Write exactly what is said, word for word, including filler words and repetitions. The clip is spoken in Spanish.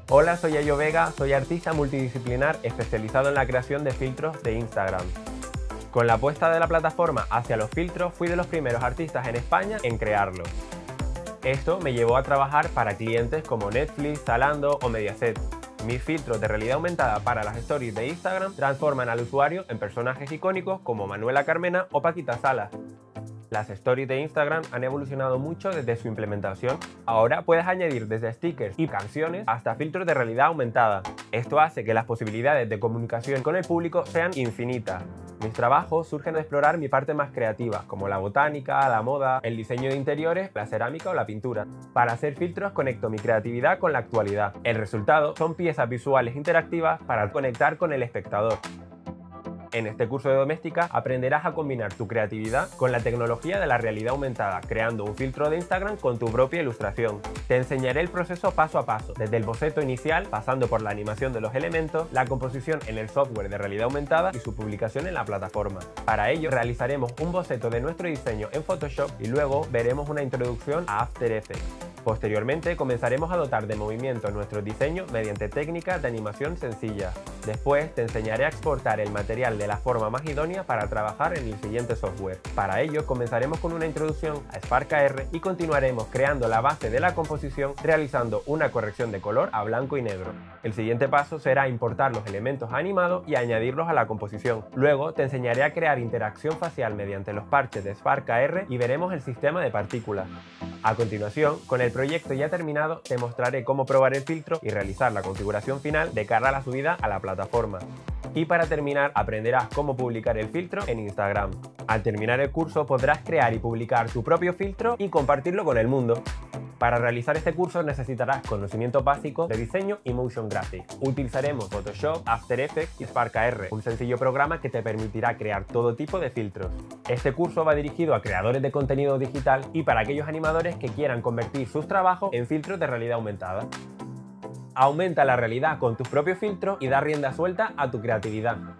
Hola, soy Yayo Vega, soy artista multidisciplinar especializado en la creación de filtros de Instagram. Con la apuesta de la plataforma hacia los filtros, fui de los primeros artistas en España en crearlos. Esto me llevó a trabajar para clientes como Netflix, Zalando o Mediaset. Mis filtros de realidad aumentada para las stories de Instagram transforman al usuario en personajes icónicos como Manuela Carmena o Paquita Salas. Las stories de Instagram han evolucionado mucho desde su implementación. Ahora puedes añadir desde stickers y canciones hasta filtros de realidad aumentada. Esto hace que las posibilidades de comunicación con el público sean infinitas. Mis trabajos surgen de explorar mi parte más creativa, como la botánica, la moda, el diseño de interiores, la cerámica o la pintura. Para hacer filtros conecto mi creatividad con la actualidad. El resultado son piezas visuales interactivas para conectar con el espectador. En este curso de doméstica aprenderás a combinar tu creatividad con la tecnología de la realidad aumentada, creando un filtro de Instagram con tu propia ilustración. Te enseñaré el proceso paso a paso, desde el boceto inicial, pasando por la animación de los elementos, la composición en el software de realidad aumentada y su publicación en la plataforma. Para ello realizaremos un boceto de nuestro diseño en Photoshop y luego veremos una introducción a After Effects. Posteriormente comenzaremos a dotar de movimiento nuestro diseño mediante técnicas de animación sencilla. Después te enseñaré a exportar el material de la forma más idónea para trabajar en el siguiente software. Para ello comenzaremos con una introducción a Spark A R y continuaremos creando la base de la composición realizando una corrección de color a blanco y negro. El siguiente paso será importar los elementos animados y añadirlos a la composición. Luego te enseñaré a crear interacción facial mediante los parches de Spark A R y veremos el sistema de partículas. A continuación, con el proyecto ya terminado, te mostraré cómo probar el filtro y realizar la configuración final de cara a la subida a la plataforma. Y para terminar, aprenderás cómo publicar el filtro en Instagram. Al terminar el curso podrás crear y publicar tu propio filtro y compartirlo con el mundo. Para realizar este curso necesitarás conocimientos básicos de diseño y motion graphics. Utilizaremos Photoshop, After Effects y Spark A R, un sencillo programa que te permitirá crear todo tipo de filtros. Este curso va dirigido a creadores de contenido digital y para aquellos animadores que quieran convertir sus trabajos en filtros de realidad aumentada. Aumenta la realidad con tus propios filtros y da rienda suelta a tu creatividad.